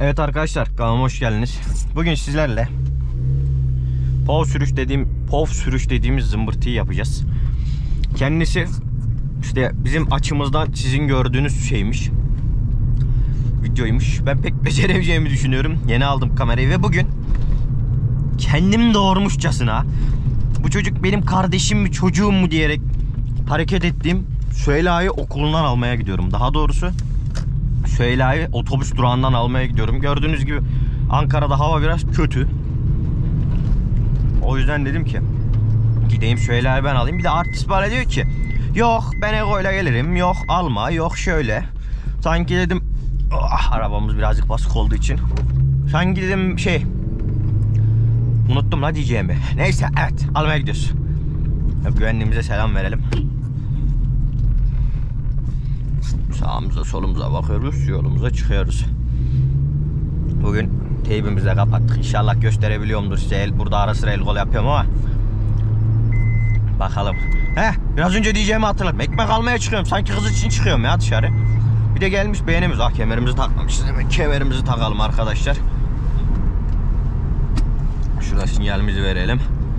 Evet arkadaşlar, kanalıma hoş geldiniz. Bugün sizlerle POV sürüş dediğimiz zımbırtıyı yapacağız. Kendisi işte bizim açımızdan sizin gördüğünüz şeymiş. Videoymuş. Ben pek beceremeyeceğimi düşünüyorum. Yeni aldım kamerayı ve bugün kendim doğurmuşçasına bu çocuk benim kardeşim mi çocuğum mu diyerek hareket ettiğim Süheyla'yı okulundan almaya gidiyorum. Daha doğrusu Süheyla'yı otobüs durağından almaya gidiyorum. Gördüğünüz gibi Ankara'da hava biraz kötü. O yüzden dedim ki gideyim Süheyla'yı ben alayım. Bir de artist bana diyor ki yok ben Ego'yla gelirim, yok alma, yok şöyle. Sanki dedim arabamız birazcık basık olduğu için sanki dedim unuttum la diyeceğimi. Neyse, evet, almaya gidiyoruz. Güvenliğimize selam verelim. Sağımıza solumuza bakıyoruz, yolumuza çıkıyoruz. Bugün teybimizi de kapattık. İnşallah gösterebiliyorumdur size. Burada ara sıra el kol yapıyorum ama bakalım. Biraz önce diyeceğimi hatırladım. Ekmek almaya çıkıyorum. Sanki kız için çıkıyorum ya dışarı. Bir de gelmiş beğenimiz. Kemerimizi takmamışız. Hemen kemerimizi takalım arkadaşlar. Şurada sinyalimizi verelim.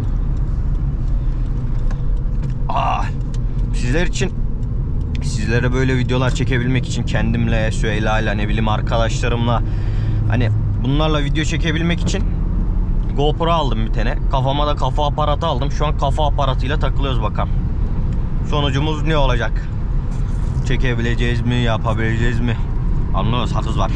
Sizlere böyle videolar çekebilmek için kendimle, Süheyla'yla, ne bileyim arkadaşlarımla, hani bunlarla video çekebilmek için GoPro aldım bir tane. Kafama da kafa aparatı aldım. Şu an kafa aparatıyla takılıyoruz bakalım. Sonucumuz ne olacak? Çekebileceğiz mi? Yapabileceğiz mi? Anlıyoruz, sakız var.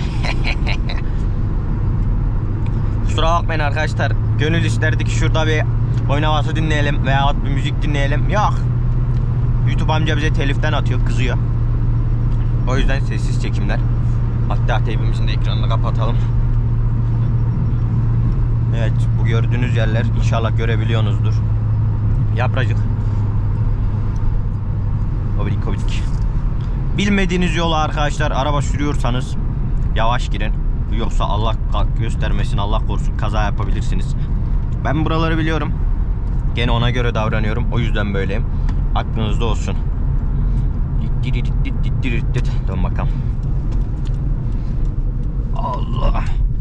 Kusura bakmayın arkadaşlar. Gönül isterdi ki şurada bir oyun havası dinleyelim veya bir müzik dinleyelim. Yok. YouTube amca bize teliften atıyor, kızıyor. O yüzden sessiz çekimler. Hatta teybimizin de ekranını kapatalım. Evet, bu gördüğünüz yerler inşallah görebiliyorsunuzdur. Yapracık. Obidik. Bilmediğiniz yolu arkadaşlar araba sürüyorsanız yavaş girin. Yoksa Allah göstermesin, Allah korusun, kaza yapabilirsiniz. Ben buraları biliyorum. Gene ona göre davranıyorum. O yüzden böyleyim. Aklınızda olsun. Dön bakalım. Allah.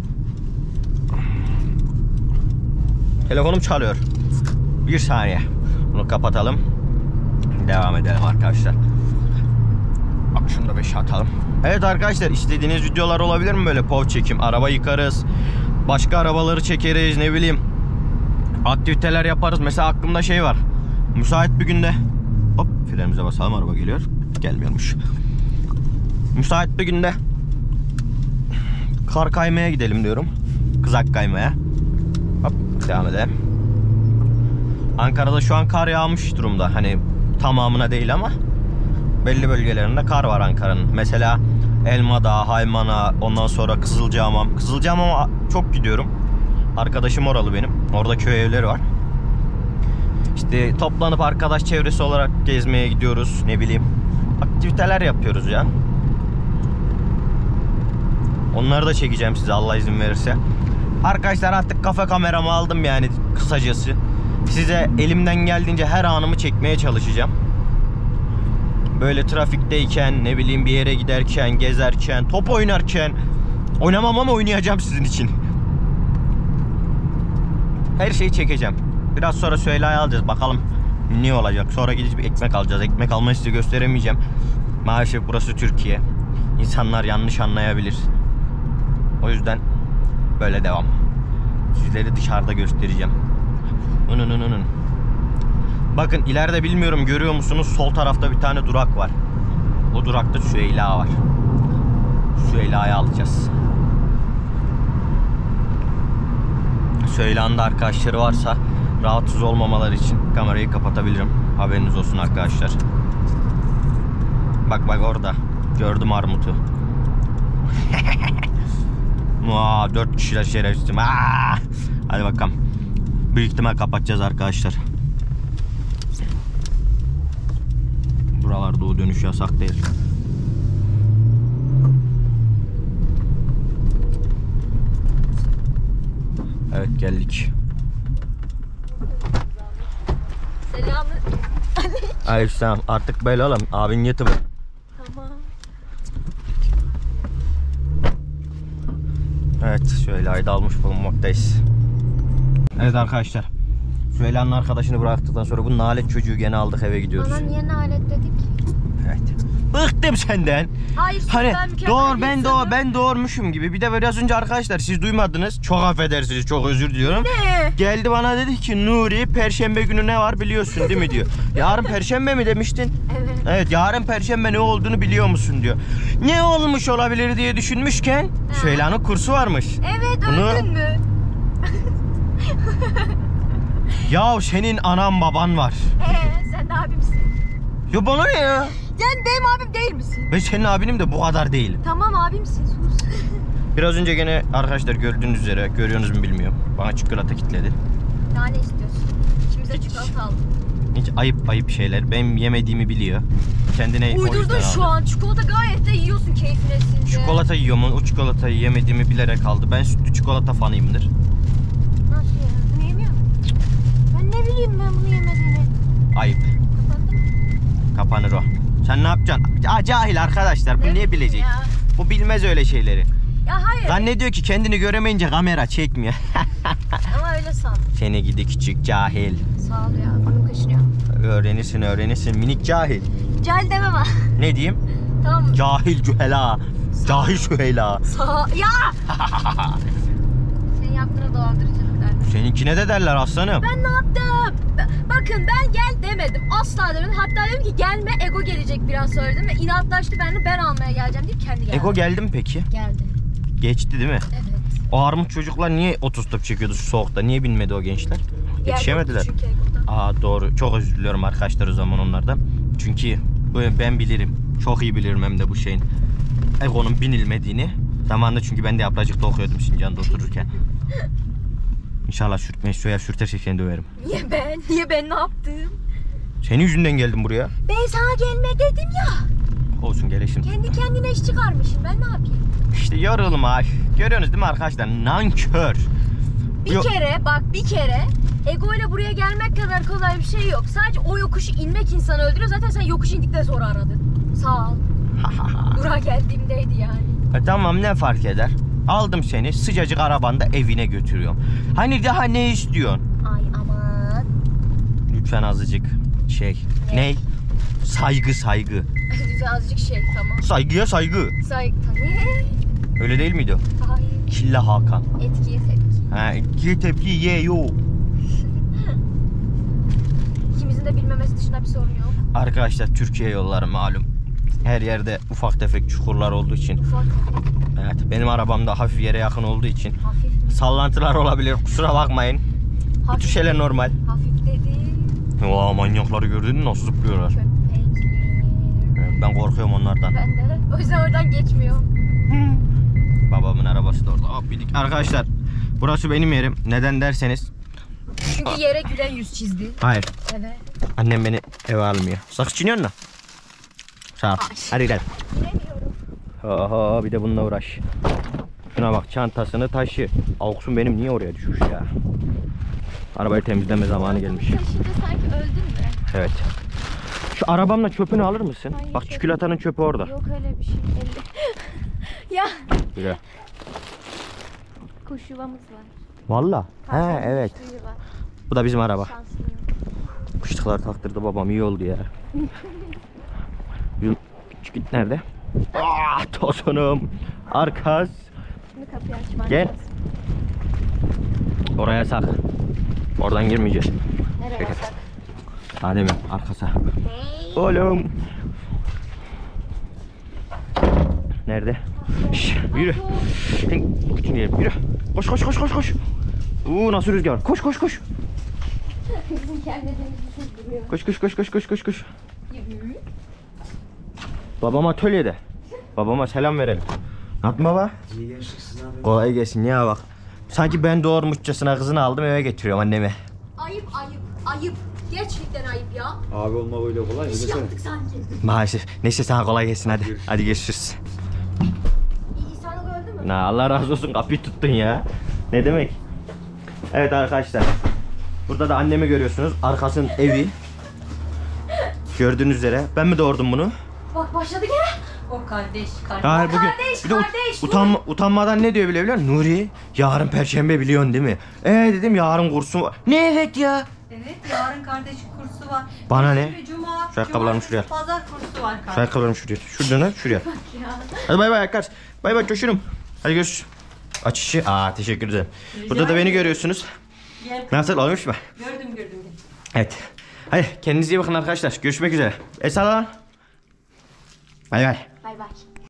Telefonum çalıyor. Bir saniye. Bunu kapatalım. Devam edelim arkadaşlar. Bak şunu da 5'e atalım. Evet arkadaşlar, istediğiniz videolar olabilir mi böyle POV çekim? Araba yıkarız. Başka arabaları çekeriz, ne bileyim. Aktiviteler yaparız. Mesela aklımda var. Müsait bir günde hop frenimize basalım, araba geliyor. Gelmiyormuş. Müsait bir günde kar kaymaya gidelim diyorum. Kızak kaymaya. Hop devam edelim. Ankara'da şu an kar yağmış durumda. Hani tamamına değil ama belli bölgelerinde kar var Ankara'nın. Mesela Elmadağ, Haymana, ondan sonra Kızılcahamam. Kızılcahamam'a çok gidiyorum. Arkadaşım oralı benim. Orada köy evleri var. İşte toplanıp arkadaş çevresi olarak gezmeye gidiyoruz. Ne bileyim. Aktiviteler yapıyoruz ya. Onları da çekeceğim size Allah izin verirse. Arkadaşlar artık kafa kameramı aldım yani kısacası. Size elimden geldiğince her anımı çekmeye çalışacağım. Böyle trafikteyken, ne bileyim bir yere giderken, gezerken, top oynarken. Oynamam ama oynayacağım sizin için. Her şeyi çekeceğim. Biraz sonra Süheyla'yı alacağız. Bakalım ne olacak. Sonra gidip bir ekmek alacağız. Ekmek almayı size gösteremeyeceğim. Maalesef burası Türkiye. İnsanlar yanlış anlayabilir. O yüzden böyle devam. Sizleri dışarıda göstereceğim. Bakın ileride bilmiyorum görüyor musunuz? Sol tarafta bir tane durak var. O durakta Süheyla var. Süheyla'yı alacağız. Süheyla'nın da arkadaşları varsa rahatsız olmamaları için kamerayı kapatabilirim. Haberiniz olsun arkadaşlar. Bak orada. Gördüm armutu. 4 kişiler şerefsizim. Hadi bakalım. Büyük ihtimal kapatacağız arkadaşlar. Buralarda o dönüş yasak değil. Evet, geldik. Selamünaleyküm. Aleykümselam. Artık böyle oğlum. Abin YouTuber. Tamam. Evet, Süheyla'yı da almış bulunmaktayız. Evet arkadaşlar. Süheyla'nın arkadaşını bıraktıktan sonra bu nalet çocuğu gene aldık, eve gidiyoruz. Bana niye nalet dedik? Evet. Bıktım senden. Hayır, Hani ben mükemmel ben doğurmuşum gibi. Bir de biraz önce arkadaşlar siz duymadınız. Çok affedersiniz, çok özür diliyorum. Ne? Geldi bana dedi ki Nuri, Perşembe günü ne var biliyorsun değil mi diyor. Yarın Perşembe mi demiştin? Evet. Evet, yarın Perşembe ne olduğunu biliyor musun diyor. Ne olmuş olabilir diye düşünmüşken Süheyla'nın kursu varmış. Evet, Bunu... öldün mü? Ya senin anan baban var. Sen de abimsin. Ya bana ne ya? Sen benim abim değil misin? Ben senin abinim de bu kadar değilim. Tamam, abimsin, sus. Biraz önce gene arkadaşlar gördüğünüz üzere, görüyorsunuz mu bilmiyorum. Bana çikolata kitledi. Daha ne istiyorsun? İkimize çikolata aldım. Hiç ayıp şeyler. Benim yemediğimi biliyor. Kendine o Uydurdun yüzden şu aldı. an. Çikolata gayet de yiyorsun keyfine since. Çikolata yiyorum, o çikolatayı yemediğimi bilerek aldı. Ben sütlü çikolata fanıyımdır. Nasıl ya? Bunu yemiyor musun? Ben ne bileyim ben bunu yemediğini. Ayıp. Kapattın mı? Kapanır o. Sen ne yapacaksın? Cahil arkadaşlar. Bu Ne niye bilecek? ya? Bu bilmez öyle şeyleri. Ya hayır. Zannediyor ki kendini göremeyince kamera çekmiyor. Ama öyle san. Seni gidi küçük cahil. Sağ ol ya. Burnum kaşınıyor. Öğrenirsin minik cahil. Cahil demem ha. Ne diyeyim? Tamam. Cahil Cühela. Cahil Süheyla. Ya! Senin yaptığına dolandırıcılık derler. Seninkine de derler aslanım. Ben ne yaptım? Bakın ben gel demedim. Asla demedim. Hatta dedim ki gelme, Ego gelecek biraz sonra dedim. Ve inatlaştı benimle, ben almaya geleceğim deyip kendi geldi. Ego geldi mi peki? Geldi. Geçti değil mi? Evet. O armut çocuklar niye otostop çekiyordu şu soğukta? Niye binmedi o gençler? Yetişemediler. Yer yoktu çünkü Ego'da. Aa doğru. Çok özür diliyorum arkadaşlar o zaman onlardan. Çünkü ben bilirim. Çok iyi bilirim hem de bu şeyin. Ego'nun binilmediğini. Zamanında çünkü ben de Yapracık'ta okuyordum Sincan'da otururken. İnşallah sürterse seni döverim. Niye ben? Niye ben ne yaptım? Senin yüzünden geldim buraya. Ben sana gelme dedim ya. Olsun geleşim. Kendi kendine iş çıkarmışım. Ben ne yapayım? İşte yorulma. Görüyorsunuz değil mi arkadaşlar? Nankör. Bir kere Ego ile buraya gelmek kadar kolay bir şey yok. Sadece o yokuşu inmek insanı öldürüyor. Zaten sen yokuş indikten sonra aradın. Sağ ol. Buraya geldiğimdeydi yani. Tamam, ne fark eder? Aldım seni sıcacık arabanda evine götürüyorum. Hani daha ne istiyorsun? Ay aman. Lütfen azıcık Ne? Saygı. Güzel azıcık şey tamam. Saygıya saygı. Ne? Öyle değil miydi o? Hayır. Killa Hakan. Etkiye tepki. Ha, ki tepki ye yo. İkimizin de bilmemesi dışında bir sorun yok. Arkadaşlar Türkiye yolları malum. Her yerde ufak tefek çukurlar olduğu için. Ufak tefek. Evet, benim arabam da hafif yere yakın olduğu için Hafif mi? sallantılar olabilir. Kusura bakmayın. Bu tür şeyler normal. Hafif dedi. Aa, manyakları gördün mü nasıl zıplıyorlar? Köpekler. Evet, ben korkuyorum onlardan. Ben de. O yüzden oradan geçmiyor. Babamın arabası da orada. Hop bidik. Arkadaşlar burası benim yerim. Neden derseniz. Çünkü yere gülen yüz çizdi. Hayır. Evet. Annem beni eve almıyor. Sakız çiğniyor musun? Sağ ol. Ay. Hadi gel. Bilemiyorum. Oho, bir de bununla uğraş. Şuna bak, çantasını taşı. Auksun benim niye oraya düşmüş ya? Arabayı temizleme zamanı gelmiş. Taşınca sanki öldün mü? Evet. Şu arabamla çöpünü alır mısın? Hayır, Bak çikolatanın çöpü orada. Yok öyle bir şey. Ya. Güzel. Kuş yuvamız var. Valla. He evet. Kuş yuva. Bu da bizim araba. Şanslıyım. Kuşluklar taktırdı babam, iyi oldu ya. Küçük nerede? Ah tosunum. Arkas. Şimdi kapıyı açman Gel. lazım. Oraya sak. Oradan girmeyeceğiz. Nereye basak? Hadi mi? Arkasa. Oğlum. Nerede? Şş, yürü. Sen küçük yerim. Yürü. Koş. Nasıl rüzgar? Koş. Bizim kendimizi duruyor. Koş. Babam atölyede. Babama selam verelim. Ne yaptın baba? İyi gençliksin abi. Kolay gelsin ya bak. Sanki ben doğurmuşçasına kızını aldım eve getiriyorum anneme. Ayıp. Gerçekten ayıp ya. Abi olmak öyle kolay. Bir şey yaptık sanki. Maalesef. Neyse sana kolay gelsin hadi. Hadi görüşürüz. İnsanlık öldü mü? Allah razı olsun, kapıyı tuttun ya. Ne demek? Evet arkadaşlar. Burada da annemi görüyorsunuz. Arkasının evi. Gördüğünüz üzere. Ben mi doğurdum bunu? Bak başladı gene. O kardeş. Hayır bugün Kardeş, bir de kardeş, utanmadan ne diyor biliyor musun? Nuri yarın perşembe biliyorsun değil mi? Dedim yarın kursum var. Ne evet ya? Evet, yarın kardeş kursu var. Bana ne? Şimdi Cuma, Şu ayakkabılarımı şuraya al. Pazar kursu var kardeş. Şu ayakkabılarımı şuraya. Şuradan al şuraya. Hadi bay bay arkadaş. Bay bay coşurum. Hadi görüşürüz. Açışı. Teşekkür ederim. Burada da beni görüyorsunuz. Gel. Nasıl olmuş mu? Gördüm. Evet. Hadi kendinize iyi bakın arkadaşlar. Görüşmek üzere. Esala. Bay bay. Bay bay.